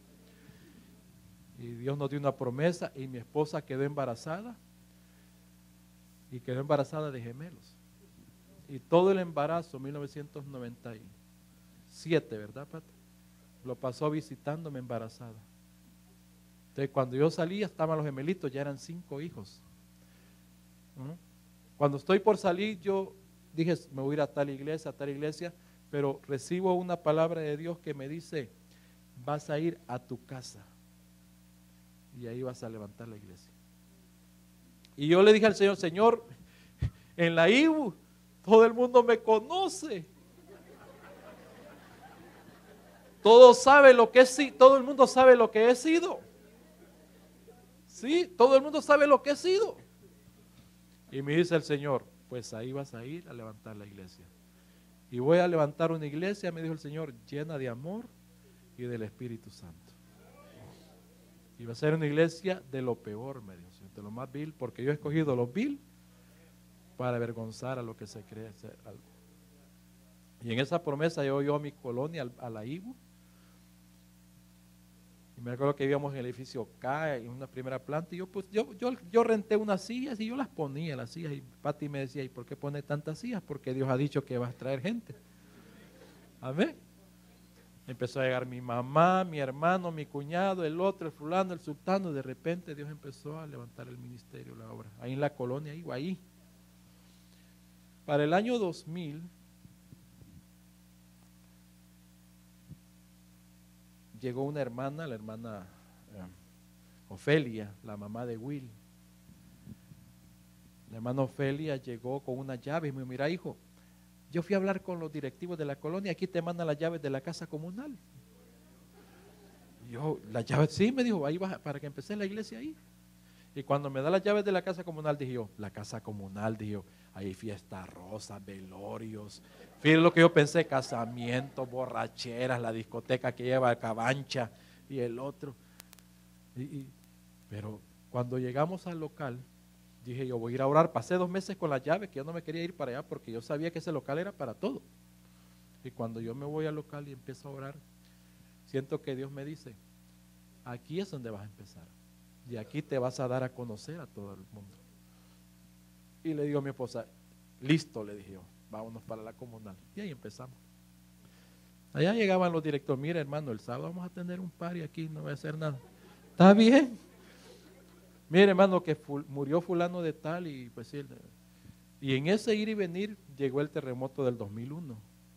Y Dios nos dio una promesa y mi esposa quedó embarazada y quedó embarazada de gemelos. Y todo el embarazo, mil novecientos noventa y siete, ¿verdad, Pata? Lo pasó visitándome embarazada. Entonces, cuando yo salía, estaban los gemelitos, ya eran cinco hijos. ¿Mm? Cuando estoy por salir, yo dije, me voy a ir a tal iglesia, a tal iglesia, pero recibo una palabra de Dios que me dice, vas a ir a tu casa y ahí vas a levantar la iglesia. Y yo le dije al Señor, Señor, en la I B U todo el mundo me conoce. Todo sabe lo que es, todo el mundo sabe lo que he sido. Sí, todo el mundo sabe lo que he sido. Y me dice el Señor, pues ahí vas a ir a levantar la iglesia. Y voy a levantar una iglesia, me dijo el Señor, llena de amor y del Espíritu Santo. Y va a ser una iglesia de lo peor, me dijo, de lo más vil, porque yo he escogido lo vil para avergonzar a lo que se cree ser algo. Y en esa promesa yo yo a mi colonia, a la I B U. Y me acuerdo que vivíamos en el edificio K, en una primera planta, y yo pues yo, yo, yo renté unas sillas y yo las ponía, las sillas, y Pati me decía, ¿y por qué pone tantas sillas? Porque Dios ha dicho que vas a traer gente. Amén. Empezó a llegar mi mamá, mi hermano, mi cuñado, el otro, el fulano, el sultano, y de repente Dios empezó a levantar el ministerio, la obra, ahí en la colonia, ahí, ahí. Para el año dos mil, llegó una hermana, la hermana eh, Ofelia, la mamá de Will. La hermana Ofelia llegó con una llave y me dijo, mira hijo, yo fui a hablar con los directivos de la colonia, aquí te mandan las llaves de la casa comunal. Y yo, la llave, sí, me dijo, ahí vas para que empecé la iglesia ahí. Y cuando me da las llaves de la casa comunal, dije yo, la casa comunal, dije yo, hay fiestas rosas, velorios. Fíjate lo que yo pensé, casamientos, borracheras, la discoteca que lleva Cabancha y el otro. Y, y, pero cuando llegamos al local, dije yo, voy a ir a orar. Pasé dos meses con las llaves, que yo no me quería ir para allá porque yo sabía que ese local era para todo. Y cuando yo me voy al local y empiezo a orar, siento que Dios me dice, aquí es donde vas a empezar. Y aquí te vas a dar a conocer a todo el mundo. Y le digo a mi esposa, listo, le dije yo, vámonos para la comunal. Y ahí empezamos. Allá llegaban los directores, mira hermano, el sábado vamos a tener un party aquí, no voy a hacer nada. ¿Está bien? Mire hermano, que ful, murió fulano de tal y pues sí. Y en ese ir y venir llegó el terremoto del dos mil uno.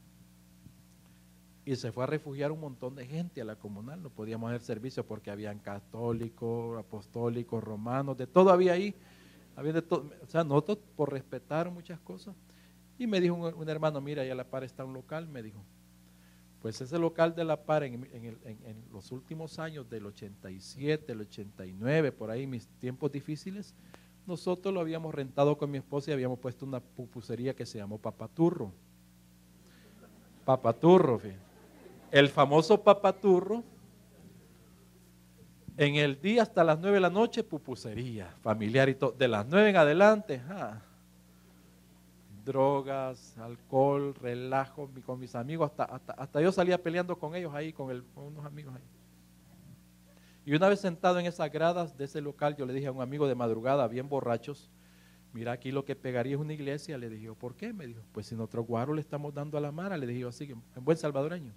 Y se fue a refugiar un montón de gente a la comunal, no podíamos hacer servicio porque habían católicos, apostólicos, romanos, de todo había ahí. Había de todo, o sea, nosotros por respetar muchas cosas. Y me dijo un, un hermano, mira, allá a la par está un local, me dijo. Pues ese local de la par en, en, el, en, en los últimos años del ochenta y siete, el ochenta y nueve, por ahí mis tiempos difíciles, nosotros lo habíamos rentado con mi esposa y habíamos puesto una pupusería que se llamó Papaturro. Papaturro, fíjate. El famoso Papaturro, en el día hasta las nueve de la noche, pupusería familiar y todo. De las nueve en adelante, ah, drogas, alcohol, relajo con mis amigos, hasta, hasta, hasta yo salía peleando con ellos ahí, con, el, con unos amigos ahí. Y una vez sentado en esas gradas de ese local, yo le dije a un amigo de madrugada, bien borrachos, mira, aquí lo que pegaría es una iglesia. Le dije, ¿por qué? Me dijo, pues si nosotros guaro le estamos dando a la mara. Le dije así, en buen salvadoreño.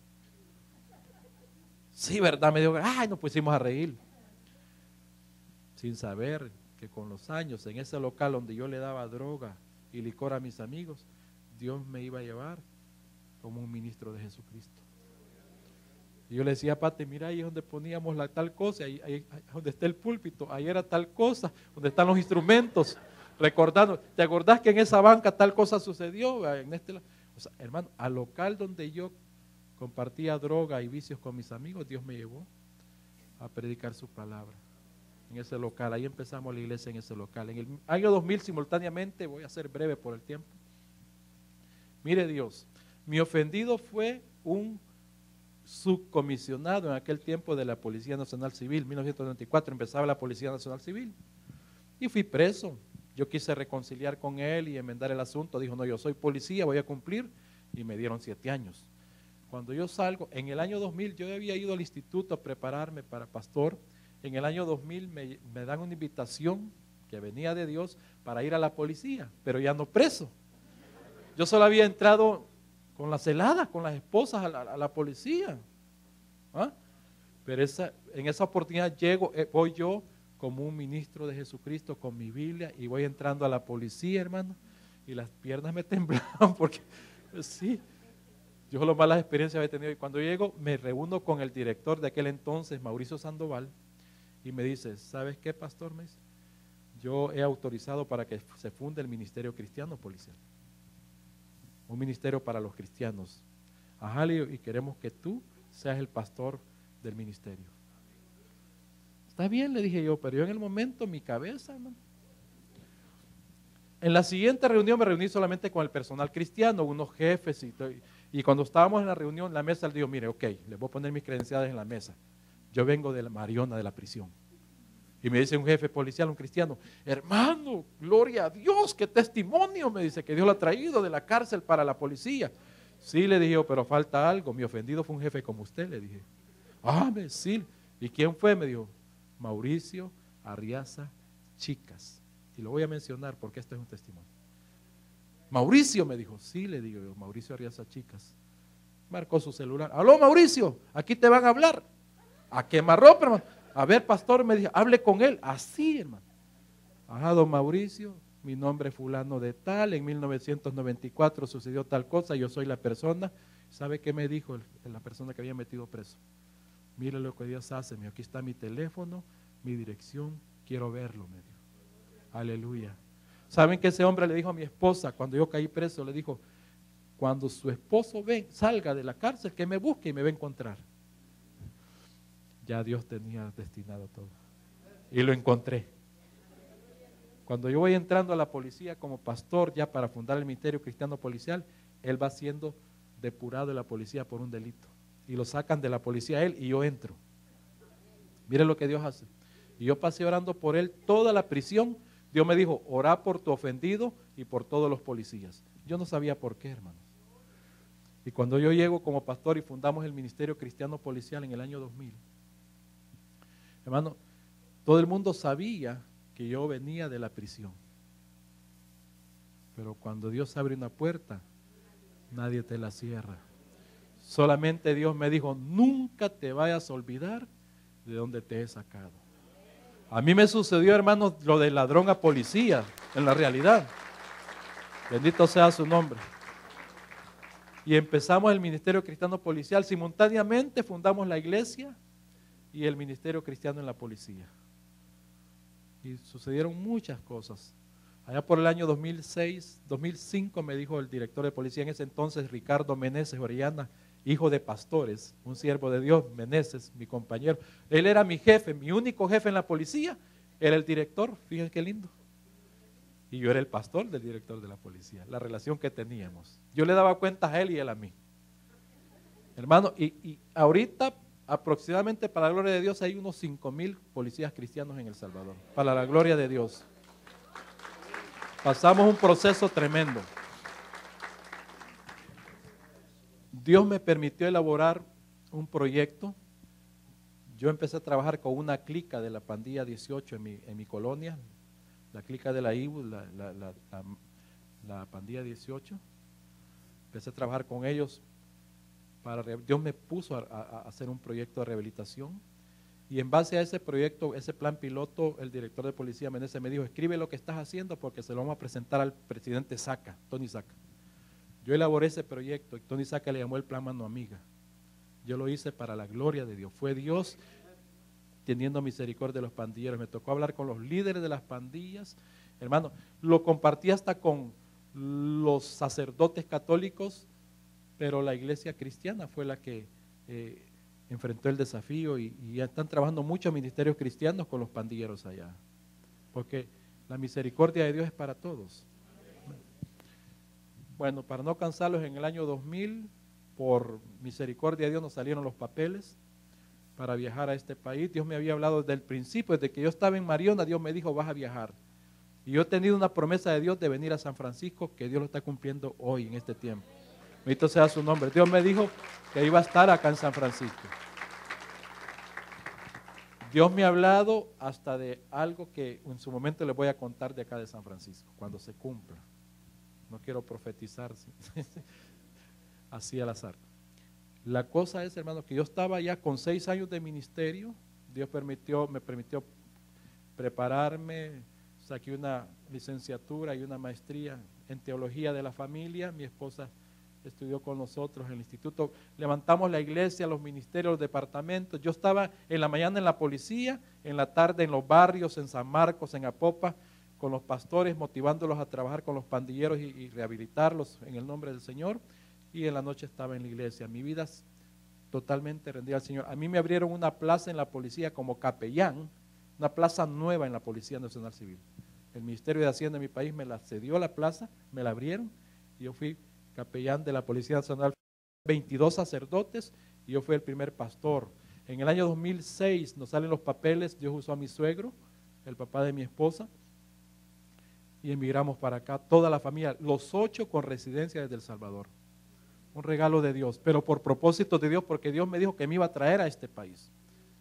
Sí, ¿verdad? Me dijo, ay, nos pusimos a reír. Sin saber que con los años, en ese local donde yo le daba droga y licor a mis amigos, Dios me iba a llevar como un ministro de Jesucristo. Y yo le decía a Pati, mira ahí es donde poníamos la tal cosa, ahí, ahí, ahí donde está el púlpito, ahí era tal cosa, donde están los instrumentos, recordando, ¿te acordás que en esa banca tal cosa sucedió? En este, o sea, hermano, al local donde yo compartía droga y vicios con mis amigos, Dios me llevó a predicar su palabra. En ese local, ahí empezamos la iglesia en ese local. En el año dos mil simultáneamente, voy a ser breve por el tiempo. Mire Dios, mi ofendido fue un subcomisionado en aquel tiempo de la Policía Nacional Civil, mil novecientos noventa y cuatro empezaba la Policía Nacional Civil. Y fui preso. Yo quise reconciliar con él y enmendar el asunto. Dijo, no, yo soy policía, voy a cumplir. Y me dieron siete años. Cuando yo salgo, en el año dos mil, yo había ido al instituto a prepararme para pastor. En el año dos mil me, me dan una invitación que venía de Dios para ir a la policía, pero ya no preso. Yo solo había entrado con las celadas, con las esposas a la, a la policía. ¿Ah? Pero esa, en esa oportunidad llego, eh, voy yo como un ministro de Jesucristo con mi Biblia y voy entrando a la policía, hermano, y las piernas me temblaban porque, pues, sí, yo lo malas experiencias había tenido. Y cuando llego, me reúno con el director de aquel entonces, Mauricio Sandoval, y me dice, ¿sabes qué, pastor? Me dice, yo he autorizado para que se funde el Ministerio Cristiano Policial. Un ministerio para los cristianos. Ajá, y queremos que tú seas el pastor del ministerio. Está bien, le dije yo, pero yo en el momento, mi cabeza, hermano. En la siguiente reunión me reuní solamente con el personal cristiano, unos jefes, y, y cuando estábamos en la reunión, en la mesa, le digo, mire, ok, les voy a poner mis credenciales en la mesa. Yo vengo de la Mariona, de la prisión. Y me dice un jefe policial, un cristiano, hermano, gloria a Dios, qué testimonio, me dice, que Dios lo ha traído de la cárcel para la policía. Sí, le dije, pero falta algo, mi ofendido fue un jefe como usted, le dije. Ah, me sí. ¿Y quién fue? Me dijo, Mauricio Arriaza Chicas. Y lo voy a mencionar porque este es un testimonio. Mauricio, me dijo, sí, le digo yo, Mauricio Arriaza Chicas. Marcó su celular. Aló, Mauricio, aquí te van a hablar. A quemarropa, hermano. A ver, pastor, me dijo, hable con él. Así, hermano. Ajá, don Mauricio, mi nombre es fulano de tal, en mil novecientos noventa y cuatro sucedió tal cosa, yo soy la persona. ¿Sabe qué me dijo el, la persona que había metido preso? Mire lo que Dios hace, me dijo, aquí está mi teléfono, mi dirección, quiero verlo, me dijo. Aleluya. ¿Saben que ese hombre le dijo a mi esposa, cuando yo caí preso, le dijo, cuando su esposo ven, salga de la cárcel, que me busque y me va a encontrar? Ya Dios tenía destinado todo. Y lo encontré. Cuando yo voy entrando a la policía como pastor ya para fundar el Ministerio Cristiano Policial, él va siendo depurado de la policía por un delito. Y lo sacan de la policía a él y yo entro. Mire lo que Dios hace. Y yo pasé orando por él toda la prisión. Dios me dijo, orá por tu ofendido y por todos los policías. Yo no sabía por qué, hermanos. Y cuando yo llego como pastor y fundamos el Ministerio Cristiano Policial en el año dos mil, hermano, todo el mundo sabía que yo venía de la prisión. Pero cuando Dios abre una puerta, nadie te la cierra. Solamente Dios me dijo, nunca te vayas a olvidar de dónde te he sacado. A mí me sucedió, hermanos, lo de ladrón a policía, en la realidad. Bendito sea su nombre. Y empezamos el Ministerio Cristiano Policial. Simultáneamente fundamos la iglesia y el Ministerio Cristiano en la policía. Y sucedieron muchas cosas. Allá por el año dos mil seis, dos mil cinco me dijo el director de policía en ese entonces, Ricardo Meneses Orellana, hijo de pastores, un siervo de Dios, Meneses, mi compañero. Él era mi jefe, mi único jefe en la policía, era el director, fíjense qué lindo. Y yo era el pastor del director de la policía, la relación que teníamos. Yo le daba cuentas a él y él a mí. Hermano, y, y ahorita aproximadamente para la gloria de Dios hay unos cinco mil policías cristianos en El Salvador, para la gloria de Dios. Pasamos un proceso tremendo. Dios me permitió elaborar un proyecto. Yo empecé a trabajar con una clica de la pandilla dieciocho en mi, en mi colonia, la clica de la I B U, la, la, la, la, la pandilla dieciocho. Empecé a trabajar con ellos. Para, Dios me puso a, a, a hacer un proyecto de rehabilitación. Y en base a ese proyecto, ese plan piloto, el director de policía Meneses me dijo, escribe lo que estás haciendo porque se lo vamos a presentar al presidente Saca, Tony Saca. Yo elaboré ese proyecto y Tony Saca le llamó el plan Mano Amiga. Yo lo hice para la gloria de Dios. Fue Dios teniendo misericordia de los pandilleros. Me tocó hablar con los líderes de las pandillas. Hermano, lo compartí hasta con los sacerdotes católicos, pero la iglesia cristiana fue la que eh, enfrentó el desafío y, y ya están trabajando muchos ministerios cristianos con los pandilleros allá. Porque la misericordia de Dios es para todos. Bueno, para no cansarlos, en el año dos mil, por misericordia de Dios, nos salieron los papeles para viajar a este país. Dios me había hablado desde el principio, desde que yo estaba en Mariona, Dios me dijo, vas a viajar. Y yo he tenido una promesa de Dios de venir a San Francisco, que Dios lo está cumpliendo hoy, en este tiempo. Bendito sea su nombre. Dios me dijo que iba a estar acá en San Francisco. Dios me ha hablado hasta de algo que en su momento les voy a contar de acá de San Francisco, cuando se cumpla. No quiero profetizar así al azar. La cosa es, hermano, que yo estaba ya con seis años de ministerio. Dios permitió, me permitió prepararme, saqué una licenciatura y una maestría en teología de la familia. Mi esposa estudió con nosotros en el instituto. Levantamos la iglesia, los ministerios, los departamentos. Yo estaba en la mañana en la policía, en la tarde en los barrios, en San Marcos, en Apopa, con los pastores, motivándolos a trabajar con los pandilleros y, y rehabilitarlos en el nombre del Señor. Y en la noche estaba en la iglesia. Mi vida totalmente rendida al Señor. A mí me abrieron una plaza en la policía como capellán, una plaza nueva en la Policía Nacional Civil. El Ministerio de Hacienda de mi país me la cedió la plaza, me la abrieron y yo fui capellán de la Policía Nacional, veintidós sacerdotes y yo fui el primer pastor. En el año dos mil seis nos salen los papeles, Dios usó a mi suegro, el papá de mi esposa, y emigramos para acá, toda la familia, los ocho con residencia desde El Salvador. Un regalo de Dios, pero por propósito de Dios, porque Dios me dijo que me iba a traer a este país.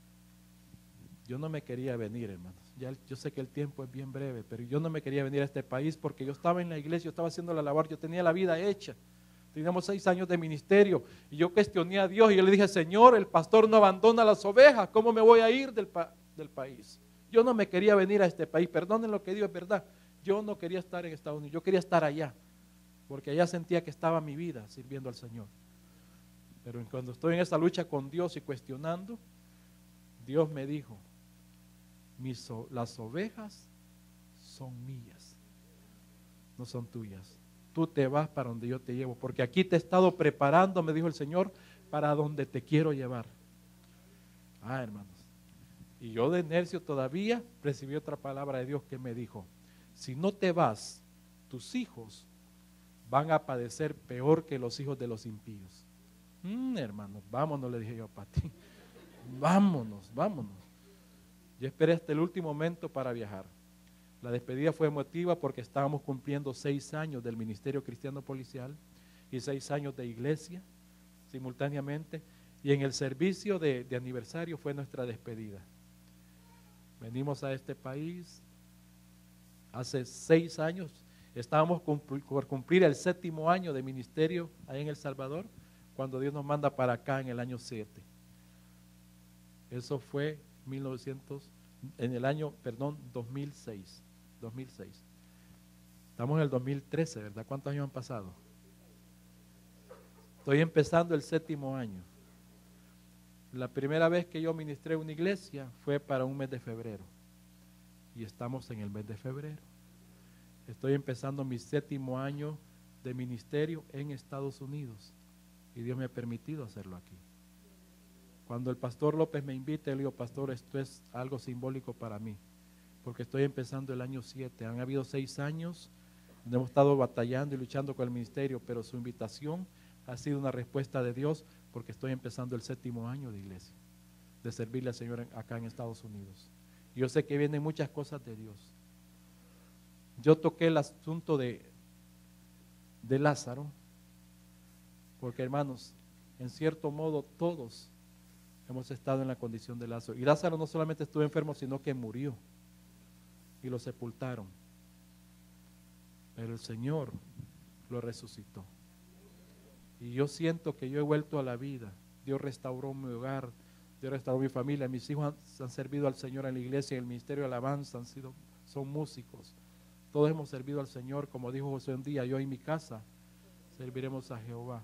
Yo no me quería venir, hermanos. Ya, yo sé que el tiempo es bien breve, pero yo no me quería venir a este país porque yo estaba en la iglesia, yo estaba haciendo la labor, yo tenía la vida hecha. Teníamos seis años de ministerio y yo cuestioné a Dios y yo le dije, Señor, el pastor no abandona las ovejas, ¿cómo me voy a ir del, pa del país? Yo no me quería venir a este país, perdonen lo que digo, es verdad. Yo no quería estar en Estados Unidos, yo quería estar allá, porque allá sentía que estaba mi vida sirviendo al Señor. Pero cuando estoy en esa lucha con Dios y cuestionando, Dios me dijo, Mis, las ovejas son mías, no son tuyas. Tú te vas para donde yo te llevo, porque aquí te he estado preparando, me dijo el Señor, para donde te quiero llevar. Ah, hermanos. Y yo de necio todavía recibí otra palabra de Dios que me dijo, si no te vas, tus hijos van a padecer peor que los hijos de los impíos. Mm, hermanos, vámonos, le dije yo a Pati. Vámonos, vámonos. Yo esperé hasta el último momento para viajar. La despedida fue emotiva porque estábamos cumpliendo seis años del Ministerio Cristiano Policial y seis años de iglesia simultáneamente. Y en el servicio de, de aniversario fue nuestra despedida. Venimos a este país hace seis años. Estábamos por cumplir el séptimo año de ministerio ahí en El Salvador, cuando Dios nos manda para acá en el año siete. Eso fue mil novecientos, en el año, perdón, dos mil seis. dos mil seis. Estamos en el dos mil trece, ¿verdad? ¿Cuántos años han pasado? Estoy empezando el séptimo año. La primera vez que yo ministré una iglesia fue para un mes de febrero. Y estamos en el mes de febrero. Estoy empezando mi séptimo año de ministerio en Estados Unidos. Y Dios me ha permitido hacerlo aquí. Cuando el pastor López me invita, le digo, pastor, esto es algo simbólico para mí. Porque estoy empezando el año siete. Han habido seis años donde hemos estado batallando y luchando con el ministerio, pero su invitación ha sido una respuesta de Dios porque estoy empezando el séptimo año de iglesia, de servirle al Señor acá en Estados Unidos. Y yo sé que vienen muchas cosas de Dios. Yo toqué el asunto de, de Lázaro, porque hermanos, en cierto modo todos hemos estado en la condición de Lázaro. Y Lázaro no solamente estuvo enfermo, sino que murió y lo sepultaron. Pero el Señor lo resucitó. Y yo siento que yo he vuelto a la vida. Dios restauró mi hogar, Dios restauró mi familia. Mis hijos han, han servido al Señor en la iglesia, en el ministerio de alabanza, han sido, son músicos. Todos hemos servido al Señor, como dijo José un día, yo y mi casa serviremos a Jehová.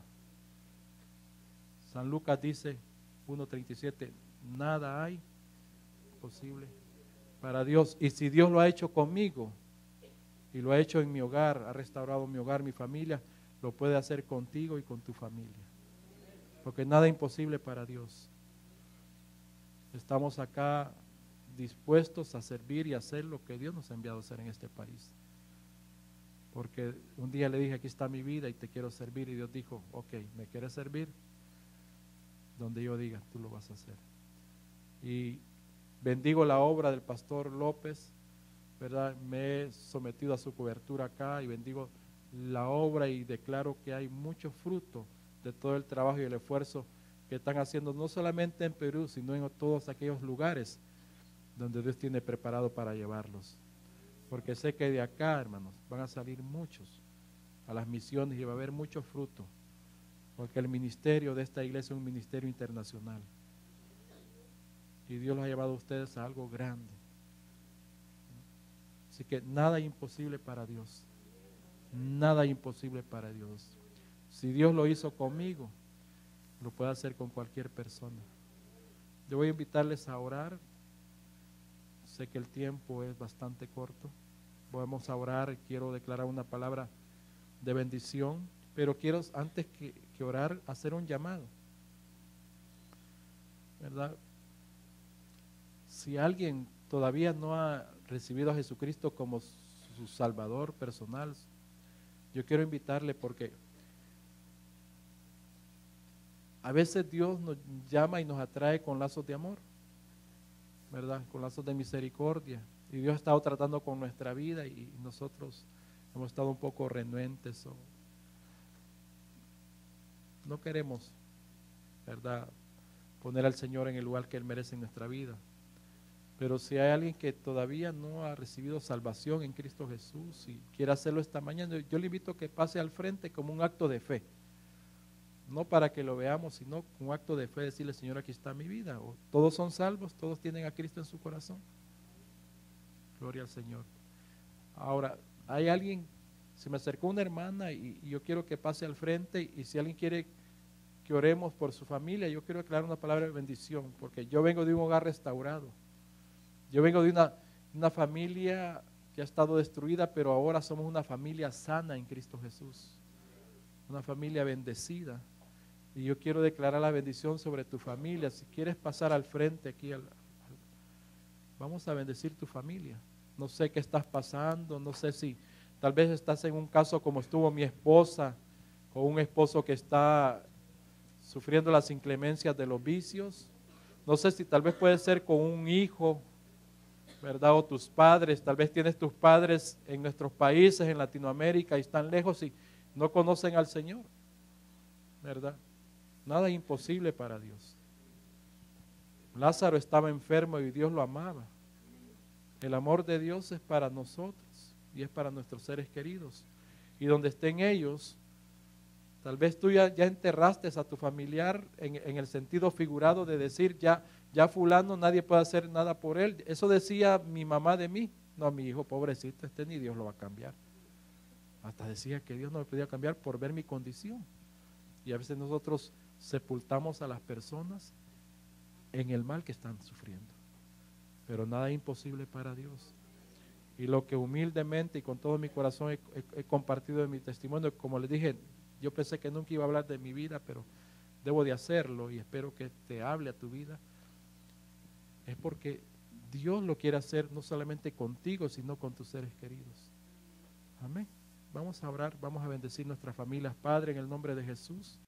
San Lucas dice, uno treinta y siete, nada hay posible para Dios. Y si Dios lo ha hecho conmigo, y lo ha hecho en mi hogar, ha restaurado mi hogar, mi familia, lo puede hacer contigo y con tu familia. Porque nada es imposible para Dios. Estamos acá dispuestos a servir y hacer lo que Dios nos ha enviado a hacer en este país. Porque un día le dije, aquí está mi vida y te quiero servir. Y Dios dijo, ok, ¿me quieres servir? Donde yo diga, tú lo vas a hacer. Y bendigo la obra del pastor López, ¿verdad? Me he sometido a su cobertura acá y bendigo la obra y declaro que hay mucho fruto de todo el trabajo y el esfuerzo que están haciendo, no solamente en Perú, sino en todos aquellos lugares donde Dios tiene preparado para llevarlos. Porque sé que de acá, hermanos, van a salir muchos a las misiones y va a haber mucho fruto. Porque el ministerio de esta iglesia es un ministerio internacional. Y Dios los ha llevado a ustedes a algo grande. Así que nada es imposible para Dios. Nada es imposible para Dios. Si Dios lo hizo conmigo, lo puede hacer con cualquier persona. Yo voy a invitarles a orar. Sé que el tiempo es bastante corto. Vamos a orar. Quiero declarar una palabra de bendición, pero quiero antes que, que orar hacer un llamado, ¿verdad? Si alguien todavía no ha recibido a Jesucristo como su Salvador personal, yo quiero invitarle porque a veces Dios nos llama y nos atrae con lazos de amor, ¿verdad? Con lazos de misericordia. Y Dios ha estado tratando con nuestra vida y nosotros hemos estado un poco renuentes o no queremos, ¿verdad?, poner al Señor en el lugar que Él merece en nuestra vida. Pero si hay alguien que todavía no ha recibido salvación en Cristo Jesús y quiere hacerlo esta mañana, yo le invito a que pase al frente como un acto de fe. No para que lo veamos, sino como un acto de fe, decirle, Señor, aquí está mi vida. O, todos son salvos, todos tienen a Cristo en su corazón. Gloria al Señor. Ahora, hay alguien, se me acercó una hermana y, y yo quiero que pase al frente y, y si alguien quiere que oremos por su familia, yo quiero declarar una palabra de bendición, porque yo vengo de un hogar restaurado. Yo vengo de una, una familia que ha estado destruida, pero ahora somos una familia sana en Cristo Jesús. Una familia bendecida. Y yo quiero declarar la bendición sobre tu familia. Si quieres pasar al frente aquí, al, al, vamos a bendecir tu familia. no sé qué estás pasando, no sé si tal vez estás en un caso como estuvo mi esposa, con un esposo que está sufriendo las inclemencias de los vicios. No sé si tal vez puede ser con un hijo, ¿verdad? O tus padres, tal vez tienes tus padres en nuestros países, en Latinoamérica, y están lejos y no conocen al Señor, ¿verdad? Nada es imposible para Dios. Lázaro estaba enfermo y Dios lo amaba. El amor de Dios es para nosotros y es para nuestros seres queridos. Y donde estén ellos, tal vez tú ya, ya enterraste a tu familiar en, en el sentido figurado de decir, ya, ya fulano, nadie puede hacer nada por él. Eso decía mi mamá de mí. No, mi hijo pobrecito, este ni Dios lo va a cambiar. Hasta decía que Dios no me podía cambiar por ver mi condición. Y a veces nosotros sepultamos a las personas en el mal que están sufriendo. Pero nada es imposible para Dios. Y lo que humildemente y con todo mi corazón he, he, he compartido de mi testimonio, como les dije, yo pensé que nunca iba a hablar de mi vida, pero debo de hacerlo y espero que te hable a tu vida. Es porque Dios lo quiere hacer no solamente contigo, sino con tus seres queridos. Amén. Vamos a orar, vamos a bendecir nuestras familias. Padre, en el nombre de Jesús.